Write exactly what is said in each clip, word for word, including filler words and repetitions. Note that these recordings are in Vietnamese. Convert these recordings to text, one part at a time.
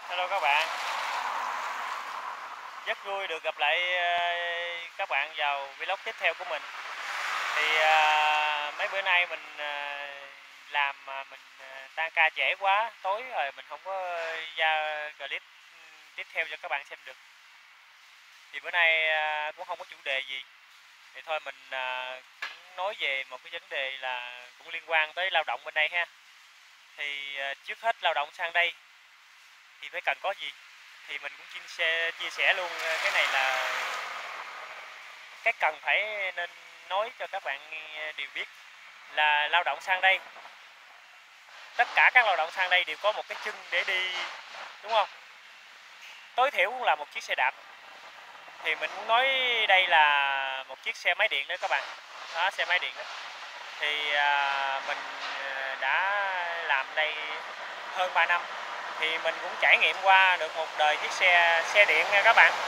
Hello các bạn, rất vui được gặp lại ờ, các bạn vào vlog tiếp theo của mình. Thì ờ, mấy bữa nay mình ờ, làm mà mình ờ, tan ca trễ quá, tối rồi mình không có ra clip tiếp theo cho các bạn xem được. Thì bữa nay ờ, cũng không có chủ đề gì, thì thôi mình ờ, cũng nói về một cái vấn đề là cũng liên quan tới lao động bên đây ha. Thì ờ, trước hết lao động sang đây thì phải cần có gì? Thì mình cũng chia sẻ chia sẻ luôn ờ, cái này là cái cần phải nên nói cho các bạn đều biết là lao động sang đây, tất cả các lao động sang đây đều có một cái chân để đi, đúng không? Tối thiểu cũng là một chiếc xe đạp. Thì mình muốn nói đây là một chiếc xe máy điện đó các bạn. Đó, xe máy điện đó. Thì à, mình đã làm đây hơn ba năm, thì mình cũng trải nghiệm qua được một đời chiếc xe xe điện nha các bạn.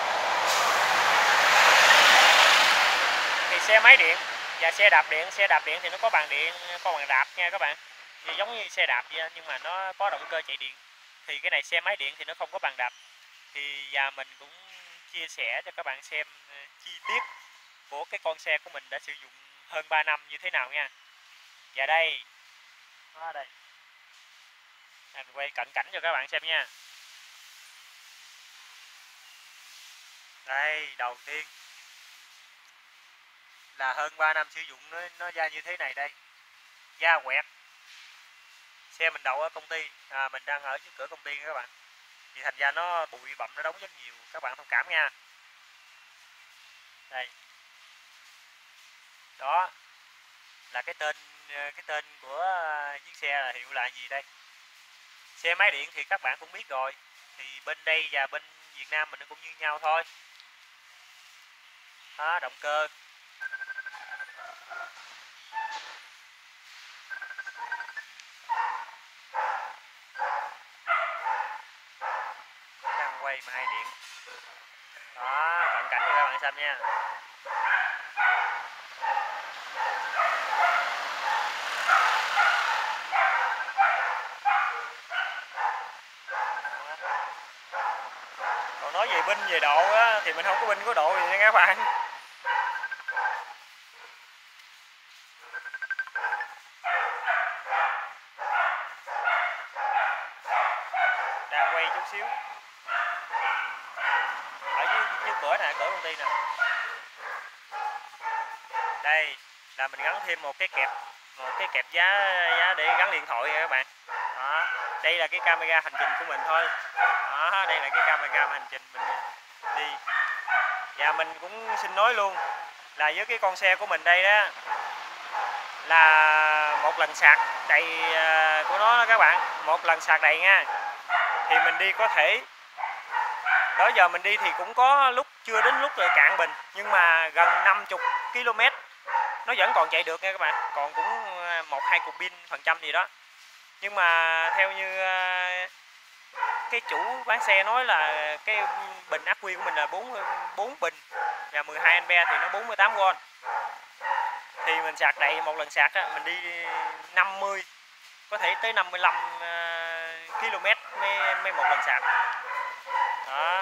Thì xe máy điện và xe đạp điện, xe đạp điện thì nó có bàn điện, có bàn đạp nha các bạn, thì giống như xe đạp vậy, nhưng mà nó có động cơ chạy điện. Thì cái này xe máy điện thì nó không có bàn đạp. Thì và mình cũng chia sẻ cho các bạn xem chi tiết của cái con xe của mình đã sử dụng hơn ba năm như thế nào nha. Và đây, đó đây, mình quay cận cảnh cho các bạn xem nha. Đây, đầu tiên là hơn ba năm sử dụng nó nó ra như thế này đây, da quẹt. Xe mình đậu ở công ty, à, mình đang ở trước cửa công ty các bạn, thì thành ra nó bụi bặm nó đóng rất nhiều, các bạn thông cảm nha. Đây, đó là cái tên cái tên của chiếc xe là hiệu là gì đây? Xe máy điện thì các bạn cũng biết rồi, thì bên đây và bên Việt Nam mình nó cũng như nhau thôi. Đó, động cơ. Đang quay mà hay điện. Đó, cận cảnh cho các bạn xem nha. Còn nói về binh về độ á, thì mình không có binh có độ gì nha các bạn. Đang quay chút xíu ở dưới, dưới cửa nè, cửa công ty nè. Đây là mình gắn thêm một cái kẹp, một cái kẹp giá giá để gắn điện thoại nha các bạn. Đó, đây là cái camera hành trình của mình thôi. Đó, đây là cái camera hành trình mình đi. Và mình cũng xin nói luôn là với cái con xe của mình đây đó, là một lần sạc đầy của nó đó các bạn, một lần sạc đầy nha, thì mình đi có thể, đó giờ mình đi thì cũng có lúc chưa đến lúc rồi cạn bình, nhưng mà gần năm mươi ki lô mét nó vẫn còn chạy được nha các bạn, còn cũng một hai cục pin phần trăm gì đó. Nhưng mà theo như cái chủ bán xe nói là cái bình ắc quy của mình là bốn, bốn bình và mười hai ampe thì nó bốn mươi tám vôn. Thì mình sạc đầy một lần sạc á, mình đi năm mươi, có thể tới năm mươi lăm ki lô mét mới, mới một lần sạc. Đó.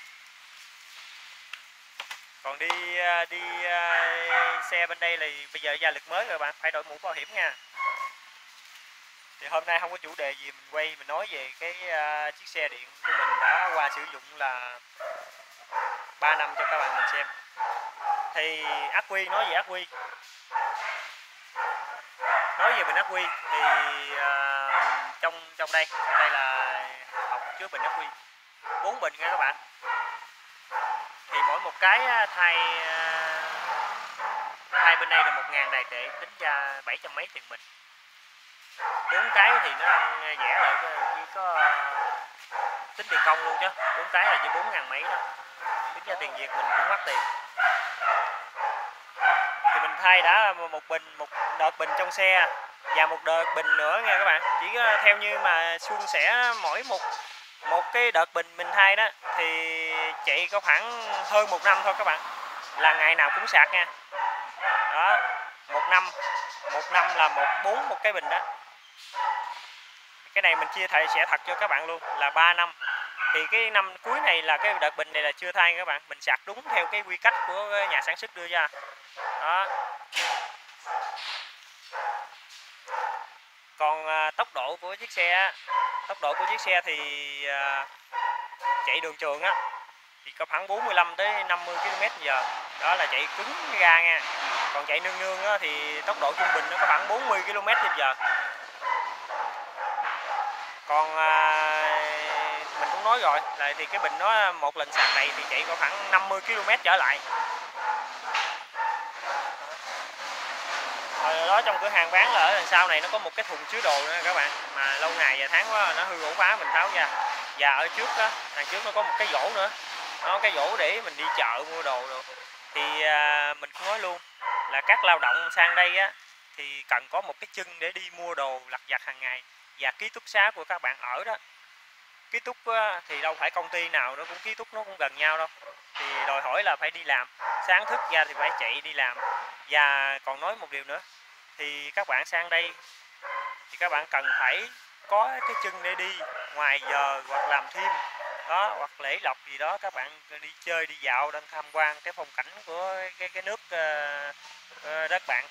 Còn đi đi xe bên đây là bây giờ gia lực mới rồi bạn, phải đội mũ bảo hiểm nha. Thì hôm nay không có chủ đề gì, mình quay mình nói về cái uh, chiếc xe điện của mình đã qua sử dụng là ba năm cho các bạn mình xem. Thì ắc quy, nói về ắc quy, nói về bình ắc quy thì uh, trong trong đây trong đây là học chứa bình ắc quy bốn bình nha các bạn. Thì mỗi một cái thay thay bên đây là một ngàn đài tệ, tính ra bảy trăm mấy tiền bình. Bốn cái thì nó ăn rẻ lại, như có tính tiền công luôn chứ, bốn cái là chỉ bốn ngàn mấy đó, tính ra tiền Việt mình cũng mắc tiền. Thì mình thay đã một bình, một đợt bình trong xe và một đợt bình nữa nha các bạn. Chỉ theo như mà suôn sẻ mỗi một một cái đợt bình mình thay đó thì chạy có khoảng hơn một năm thôi các bạn, là ngày nào cũng sạc nha. Đó, một năm một năm là một bốn một cái bình đó. Cái này mình chia thể sẽ thật cho các bạn luôn là ba năm. Thì cái năm cuối này là cái đợt bình này là chưa thay các bạn, mình sạc đúng theo cái quy cách của nhà sản xuất đưa ra. Đó. Còn à, tốc độ của chiếc xe tốc độ của chiếc xe thì à, chạy đường trường á thì có khoảng bốn mươi lăm tới năm mươi ki lô mét giờ. Đó là chạy cứng ga nha. Còn chạy nương nương á, thì tốc độ trung bình nó có khoảng bốn mươi ki lô mét trên giờ. Còn à, mình cũng nói rồi là thì cái bình nó một lần sạc này thì chạy có khoảng năm mươi ki lô mét trở lại. Rồi đó, trong cửa hàng bán là ở đằng sau này nó có một cái thùng chứa đồ nữa các bạn, mà lâu ngày và tháng quá nó hư ổ phá mình tháo ra. Và ở trước đó, đằng trước nó có một cái rổ nữa, nó cái rổ để mình đi chợ mua đồ rồi. Thì à, mình cũng nói luôn là các lao động sang đây á thì cần có một cái chân để đi mua đồ lặt vặt hàng ngày. Và ký túc xá của các bạn ở đó, ký túc á, thì đâu phải công ty nào nó cũng ký túc nó cũng gần nhau đâu, thì đòi hỏi là phải đi làm, sáng thức ra thì phải chạy đi làm. Và còn nói một điều nữa, thì các bạn sang đây thì các bạn cần phải có cái chân để đi ngoài giờ hoặc làm thêm đó, hoặc lễ lộc gì đó, các bạn đi chơi đi dạo đang tham quan cái phong cảnh của cái cái nước uh, đất bạn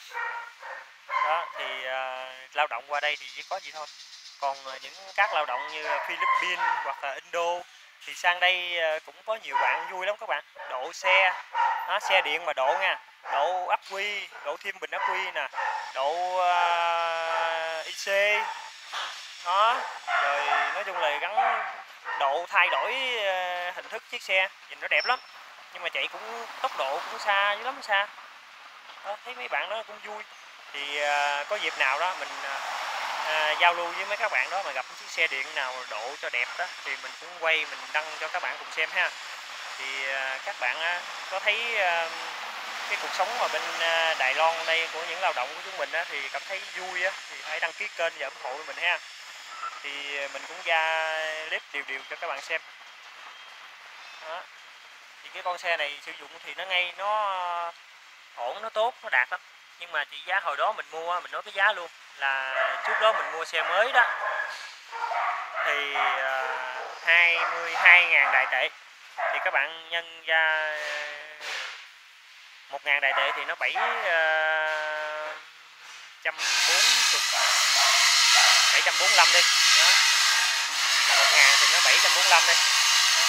đó. Thì uh, lao động qua đây thì chỉ có gì thôi. Còn uh, những các lao động như Philippines hoặc là Indo thì sang đây uh, cũng có nhiều bạn vui lắm các bạn, độ xe đó, xe điện mà độ nha, độ ắc quy, độ thêm bình ắc quy nè, độ uh, i xê đó, rồi nói chung là gắn độ thay đổi uh, hình thức chiếc xe nhìn nó đẹp lắm, nhưng mà chạy cũng tốc độ cũng xa dữ lắm, xa đó, thấy mấy bạn đó cũng vui. Thì uh, có dịp nào đó mình uh, giao lưu với mấy các bạn đó mà gặp chiếc xe điện nào độ cho đẹp đó thì mình cũng quay mình đăng cho các bạn cùng xem ha. Thì uh, các bạn uh, có thấy uh, cái cuộc sống ở bên uh, Đài Loan đây của những lao động của chúng mình uh, thì cảm thấy vui uh, thì hãy đăng ký kênh và ủng hộ mình ha. Thì mình cũng ra clip điều điều cho các bạn xem đó. Thì cái con xe này sử dụng thì nó ngay, nó ổn, nó tốt, nó đạt lắm. Nhưng mà chỉ giá hồi đó mình mua, mình nói cái giá luôn là trước đó mình mua xe mới đó thì uh, hai mươi hai ngàn đại tệ, thì các bạn nhân ra một ngàn đại tệ thì nó bảy trăm bốn mươi, bảy trăm bốn mươi lăm đi đó, là một ngàn thì nó bảy trăm bốn mươi lăm đi đó.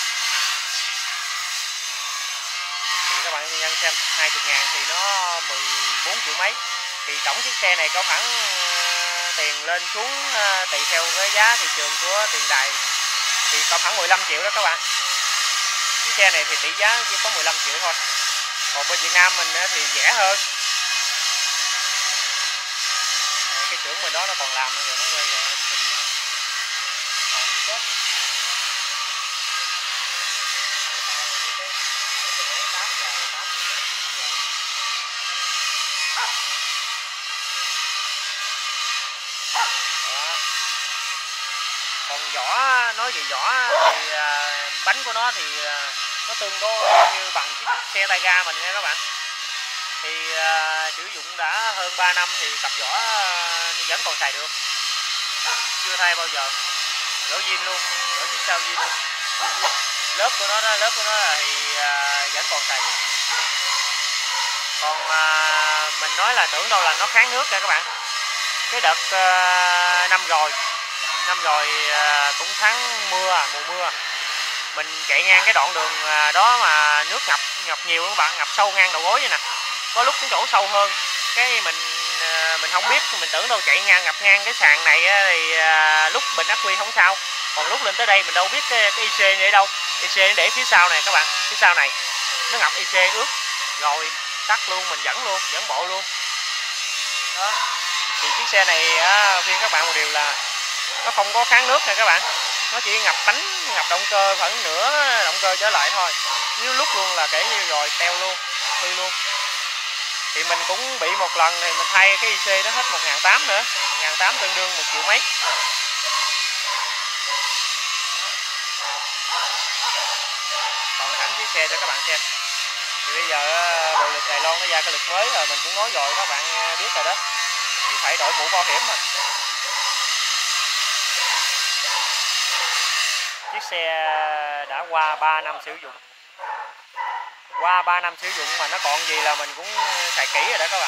Thì các bạn nhân xem hai mươi ngàn thì nó mười bốn triệu mấy, thì tổng chiếc xe này có khoảng uh, tiền lên xuống uh, tùy theo cái giá thị trường của tiền đài thì có khoảng mười lăm triệu đó các bạn. Chiếc xe này thì tỷ giá chỉ có mười lăm triệu thôi, còn bên Việt Nam mình thì rẻ hơn. Cái xưởng mình đó nó còn làm rồi, nó quay rồi in hình còn chết. Còn vỏ, nói về vỏ thì à, bánh của nó thì à, nó tương đối như bằng chiếc xe tay ga mình nha các bạn. Thì à, sử dụng đã hơn ba năm thì cặp vỏ vẫn còn xài được, chưa thay bao giờ, vỏ zin luôn, vỏ chiếc sau zin luôn. Lớp của nó đó, lớp của nó thì à, vẫn còn xài được. Còn à, mình nói là tưởng đâu là nó kháng nước nha các bạn. Cái đợt à, năm rồi năm rồi à, cũng tháng mưa, mùa mưa, mình chạy ngang cái đoạn đường đó mà nước ngập ngập nhiều các bạn, ngập sâu ngang đầu gối vậy nè, có lúc cái chỗ sâu hơn. Cái mình mình không biết, mình tưởng đâu chạy ngang ngập ngang cái sàn này thì à, lúc bình ắc quy không sao, còn lúc lên tới đây mình đâu biết cái, cái i xê để đâu. i xê để phía sau này các bạn, phía sau này nó ngập i xê ướt rồi, tắt luôn, mình dẫn luôn, dẫn bộ luôn đó. Thì chiếc xe này á, khuyên các bạn một điều là nó không có kháng nước nè các bạn, nó chỉ ngập bánh, ngập động cơ khoảng nửa động cơ trở lại thôi, nếu lúc luôn là kể như rồi teo luôn, hư luôn. Thì mình cũng bị một lần thì mình thay cái i xê nó hết một ngàn tám trăm nữa, một ngàn tám trăm tương đương một triệu mấy. Còn cảnh chiếc xe cho các bạn xem. Thì bây giờ bộ luật Đài Loan nó ra cái luật mới rồi, mình cũng nói rồi các bạn biết rồi đó, thì phải đổi mũ bảo hiểm mà. xe đã qua ba năm sử dụng. Qua ba năm sử dụng mà nó còn gì là mình cũng xài kỹ rồi đó các bạn.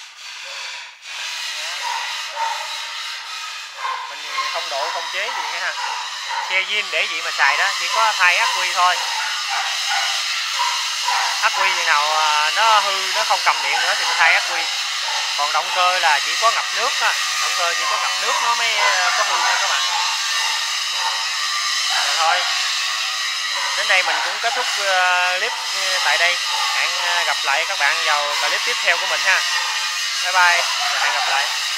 Mình không độ không chế gì hết ha. Xe zin để gì mà xài đó, chỉ có thay ắc quy thôi. Ắc quy gì nào nó hư, nó không cầm điện nữa thì mình thay ắc quy. Còn động cơ là chỉ có ngập nước á, động cơ chỉ có ngập nước nó mới có hư nha các bạn. Rồi thôi. Đến đây mình cũng kết thúc clip tại đây. Hẹn gặp lại các bạn vào clip tiếp theo của mình ha. Bye bye và hẹn gặp lại.